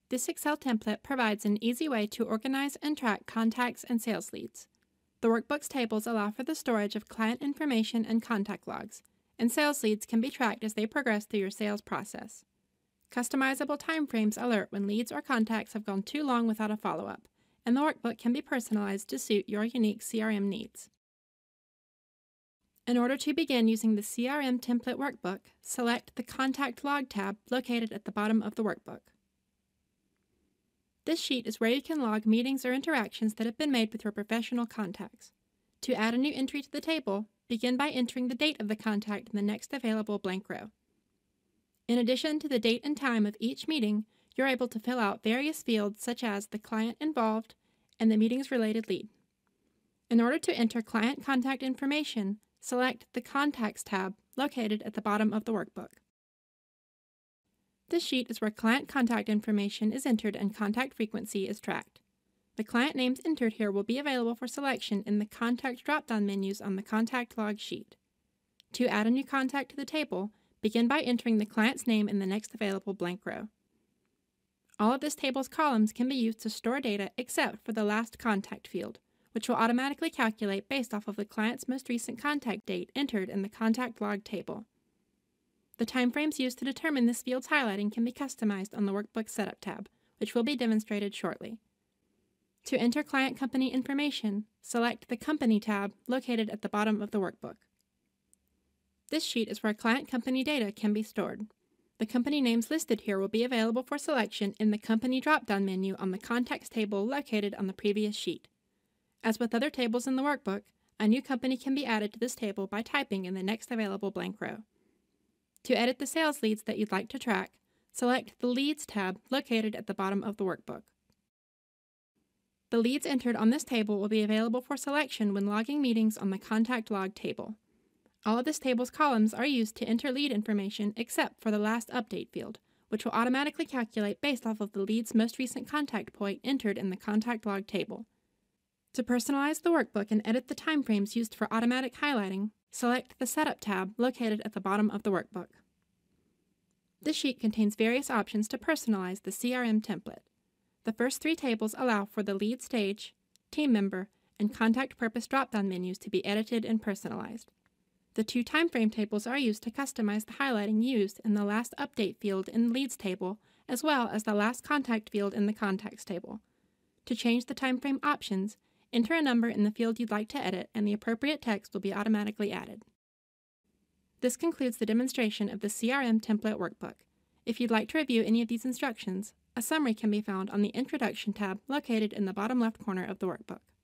This Excel template provides an easy way to organize and track contacts and sales leads. The workbook's tables allow for the storage of client information and contact logs, and sales leads can be tracked as they progress through your sales process. Customizable timeframes alert when leads or contacts have gone too long without a follow-up, and the workbook can be personalized to suit your unique CRM needs. In order to begin using the CRM template workbook, select the Contact Log tab located at the bottom of the workbook. This sheet is where you can log meetings or interactions that have been made with your professional contacts. To add a new entry to the table, begin by entering the date of the contact in the next available blank row. In addition to the date and time of each meeting, you're able to fill out various fields such as the client involved and the meeting's related lead. In order to enter client contact information, select the Contacts tab located at the bottom of the workbook. This sheet is where client contact information is entered and contact frequency is tracked. The client names entered here will be available for selection in the Contact drop-down menus on the Contact Log sheet. To add a new contact to the table, begin by entering the client's name in the next available blank row. All of this table's columns can be used to store data except for the last contact field, which will automatically calculate based off of the client's most recent contact date entered in the Contact Log table. The timeframes used to determine this field's highlighting can be customized on the Workbook Setup tab, which will be demonstrated shortly. To enter client company information, select the Company tab located at the bottom of the workbook. This sheet is where client company data can be stored. The company names listed here will be available for selection in the Company drop-down menu on the Contacts table located on the previous sheet. As with other tables in the workbook, a new company can be added to this table by typing in the next available blank row. To edit the sales leads that you'd like to track, select the Leads tab located at the bottom of the workbook. The leads entered on this table will be available for selection when logging meetings on the Contact Log table. All of this table's columns are used to enter lead information except for the last update field, which will automatically calculate based off of the lead's most recent contact point entered in the Contact Log table. To personalize the workbook and edit the timeframes used for automatic highlighting, select the Setup tab located at the bottom of the workbook. This sheet contains various options to personalize the CRM template. The first three tables allow for the lead stage, team member, and contact purpose drop-down menus to be edited and personalized. The two timeframe tables are used to customize the highlighting used in the last update field in the leads table, as well as the last contact field in the contacts table. To change the timeframe options, enter a number in the field you'd like to edit and the appropriate text will be automatically added. This concludes the demonstration of the CRM template workbook. If you'd like to review any of these instructions, a summary can be found on the Introduction tab located in the bottom left corner of the workbook.